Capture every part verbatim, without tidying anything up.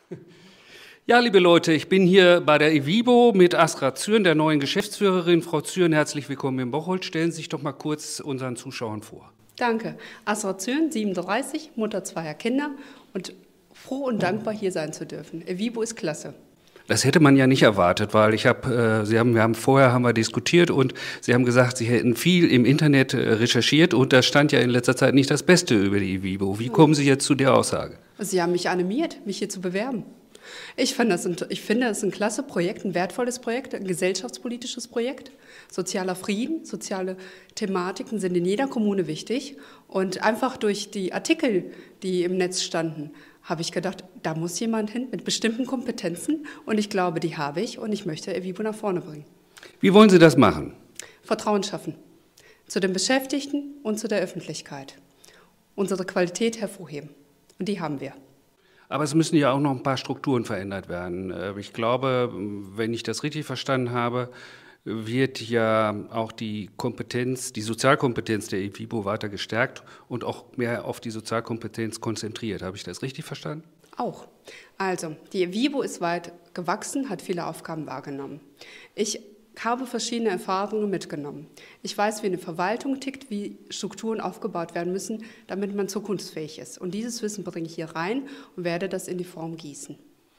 Ja, liebe Leute, ich bin hier bei der evibo mit Asra Zürn, der neuen Geschäftsführerin. Frau Zürn, herzlich willkommen in Bocholt. Stellen Sie sich doch mal kurz unseren Zuschauern vor. Danke. Asra Zürn, siebenunddreißig, Mutter zweier Kinder und froh und dankbar, hier sein zu dürfen. evibo ist klasse. Das hätte man ja nicht erwartet, weil ich habe, äh, Sie haben, wir haben vorher haben wir diskutiert und Sie haben gesagt, Sie hätten viel im Internet äh, recherchiert und da stand ja in letzter Zeit nicht das Beste über die evibo. Wie kommen Sie jetzt zu der Aussage? Sie haben mich animiert, mich hier zu bewerben. Ich finde, das ein, ich finde, das ist ein klasse Projekt, ein wertvolles Projekt, ein gesellschaftspolitisches Projekt. Sozialer Frieden, soziale Thematiken sind in jeder Kommune wichtig. Und einfach durch die Artikel, die im Netz standen, habe ich gedacht, da muss jemand hin mit bestimmten Kompetenzen. Und ich glaube, die habe ich und ich möchte evibo nach vorne bringen. Wie wollen Sie das machen? Vertrauen schaffen. Zu den Beschäftigten und zu der Öffentlichkeit. Unsere Qualität hervorheben. Und die haben wir. Aber es müssen ja auch noch ein paar Strukturen verändert werden. Ich glaube, wenn ich das richtig verstanden habe, wird ja auch die Kompetenz, die Sozialkompetenz der evibo weiter gestärkt und auch mehr auf die Sozialkompetenz konzentriert. Habe ich das richtig verstanden? Auch. Also, die evibo ist weit gewachsen, hat viele Aufgaben wahrgenommen. Ich habe verschiedene Erfahrungen mitgenommen. Ich weiß, wie eine Verwaltung tickt, wie Strukturen aufgebaut werden müssen, damit man zukunftsfähig ist. Und dieses Wissen bringe ich hier rein und werde das in die Form gießen.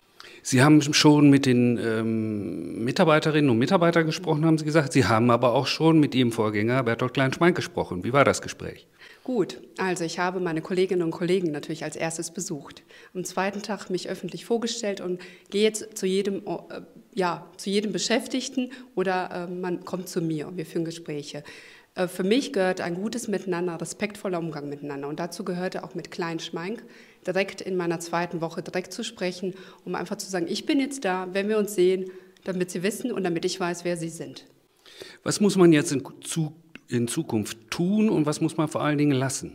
Sie haben schon mit den ähm, Mitarbeiterinnen und Mitarbeitern gesprochen, haben Sie gesagt. Sie haben aber auch schon mit Ihrem Vorgänger Bertolt Klein-Schmeink gesprochen. Wie war das Gespräch? Gut, also ich habe meine Kolleginnen und Kollegen natürlich als erstes besucht. Am zweiten Tag mich öffentlich vorgestellt und gehe jetzt zu jedem, äh, ja, zu jedem Beschäftigten oder äh, man kommt zu mir und wir führen Gespräche. Äh, für mich gehört ein gutes Miteinander, respektvoller Umgang miteinander und dazu gehörte auch mit Klein-Schmeink direkt in meiner zweiten Woche direkt zu sprechen, um einfach zu sagen, ich bin jetzt da, wenn wir uns sehen, damit Sie wissen und damit ich weiß, wer Sie sind. Was muss man jetzt in, zu, in Zukunft tun und was muss man vor allen Dingen lassen?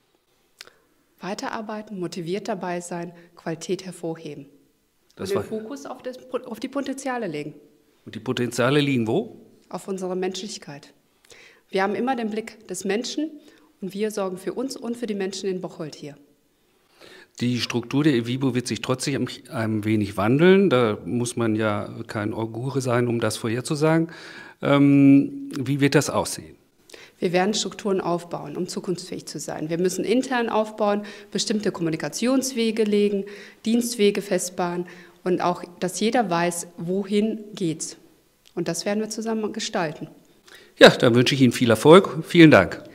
Weiterarbeiten, motiviert dabei sein, Qualität hervorheben. Das und den Fokus auf, das, auf die Potenziale legen. Und die Potenziale liegen wo? Auf unsere Menschlichkeit. Wir haben immer den Blick des Menschen und wir sorgen für uns und für die Menschen in Bocholt hier. Die Struktur der evibo wird sich trotzdem ein wenig wandeln. Da muss man ja kein Augure sein, um das vorherzusagen. Ähm, wie wird das aussehen? Wir werden Strukturen aufbauen, um zukunftsfähig zu sein. Wir müssen intern aufbauen, bestimmte Kommunikationswege legen, Dienstwege festbahnen und auch, dass jeder weiß, wohin geht's. Und das werden wir zusammen gestalten. Ja, dann wünsche ich Ihnen viel Erfolg. Vielen Dank.